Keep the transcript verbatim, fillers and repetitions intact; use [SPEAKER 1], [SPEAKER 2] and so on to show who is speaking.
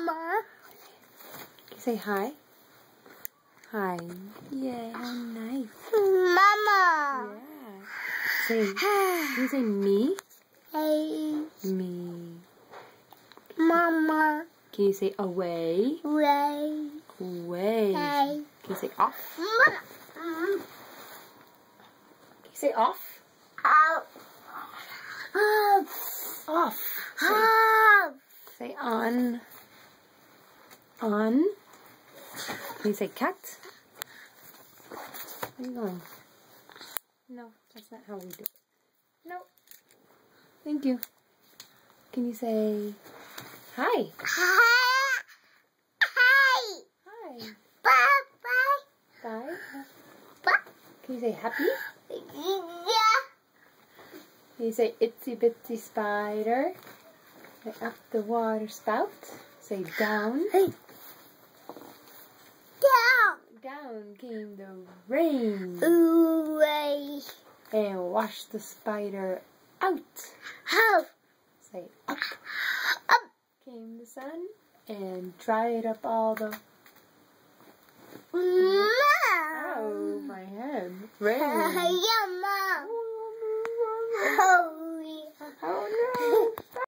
[SPEAKER 1] Mama.
[SPEAKER 2] Can you say hi? Hi. Yay, how nice.
[SPEAKER 1] Mama.
[SPEAKER 2] Yeah. Say, can you say me?
[SPEAKER 1] Hey.
[SPEAKER 2] Me.
[SPEAKER 1] Mama.
[SPEAKER 2] Can you say away?
[SPEAKER 1] Ray.
[SPEAKER 2] Away.
[SPEAKER 1] Hey.
[SPEAKER 2] Can you say off?
[SPEAKER 1] Mama.
[SPEAKER 2] Can you say off?
[SPEAKER 1] Off.
[SPEAKER 2] Off. Say,
[SPEAKER 1] Off.
[SPEAKER 2] say on. On. Can you say cut? Where are you going? No, that's not how we do it. No. Thank you. Can you say hi?
[SPEAKER 1] Hi. Hi.
[SPEAKER 2] Hi.
[SPEAKER 1] Bye. Bye.
[SPEAKER 2] Bye.
[SPEAKER 1] Bye.
[SPEAKER 2] Can you say happy?
[SPEAKER 1] Yeah.
[SPEAKER 2] Can you say itsy bitsy spider? Say up the water spout. Say down.
[SPEAKER 1] Hey. Down.
[SPEAKER 2] Down came the rain.
[SPEAKER 1] Ray.
[SPEAKER 2] And washed the spider out.
[SPEAKER 1] How?
[SPEAKER 2] Say up
[SPEAKER 1] Up.
[SPEAKER 2] came the sun and dried up all the...
[SPEAKER 1] Mom.
[SPEAKER 2] Oh, my head. Rain.
[SPEAKER 1] Yeah, Mom. Oh.